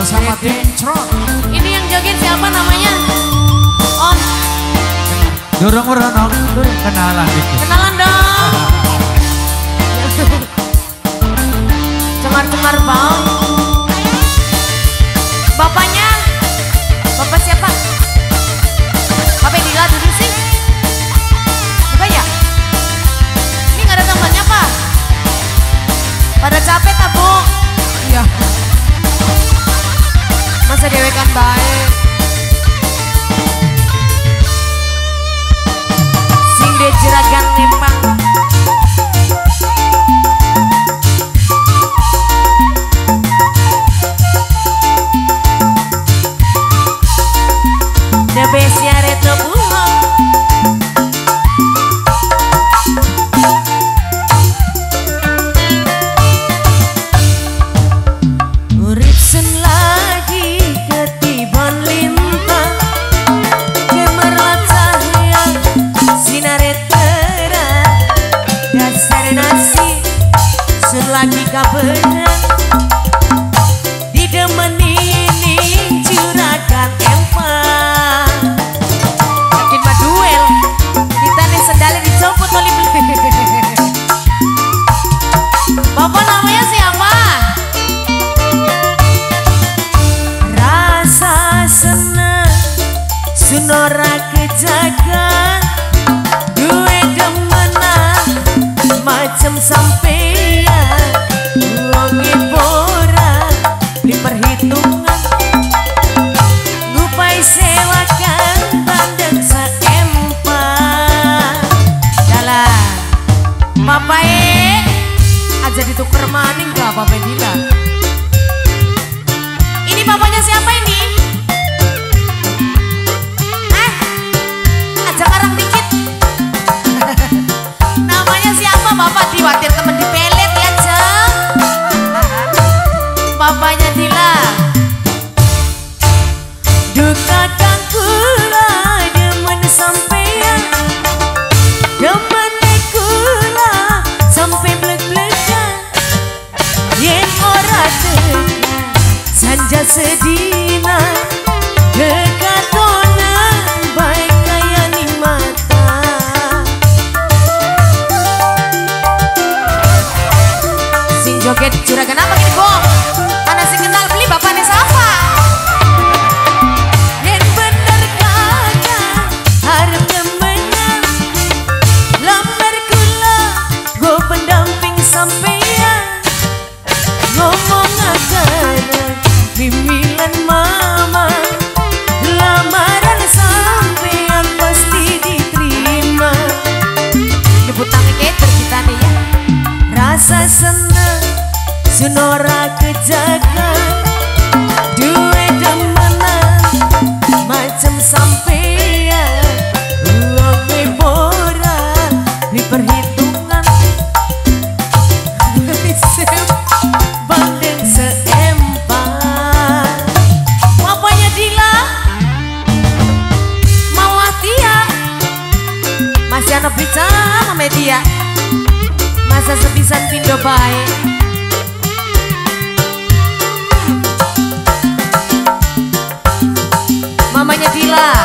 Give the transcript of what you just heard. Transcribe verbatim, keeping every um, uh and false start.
bersama Dencrot. Ini yang joget siapa namanya? Om. Dorong orang kenalan dikit. Kenalan dong. Cemar-cemar bang. Bapaknya, bapak siapa? Bapak Dila dulu sih. Bukan ya? Ini nggak ada temannya pak? Pada capek tak bu? Iya. Masa dewekan baik. Sing de jeragan Nepang. The best ya retno buho. Urip sen lagi ketiban lintang, gemerlap cahaya sinar terang, dasar nasi sun lagi kabenang, didemeni juragan empang. Yakin mah duel, kita nih sendalnya dicopot oleh beli. Bapak namanya siapa? Rasa senang sunora kejagan, gue demenang macem sampean, uangnya borak di perhitungan, lupai sewakan bandeng seempat. Jalan Papa e aja dituker maning gak Papa Dila. Ini bapaknya siapa ini? Eh, ajak orang dikit. Namanya siapa bapak? Diwatir temen dipelet ya ceng. Bapaknya Dila. Duka kang kula demen sampean, demen kula sampai blek-blekan, yen ora tekan sanja sedina dekatona baik kaya ni mata. Sing joget juragan apa gini kok? Ana sing kenal beli bapaknya siapa? Yen bener kakak harap kemenang, lamar kula go pendamping sampean, ngomong ajaran bimbingan mama, lamaran sampean pasti diterima. Nyebut tangan keter kita nih ya. Rasa senang sunora kejagan, duwe demenan macem sampean, uangnya borak di perhitungan, bandeng seempat. Bapaknya Dila malah dia masih anak bicara sama media, masa sepisan pindo baik. Mamanya Dila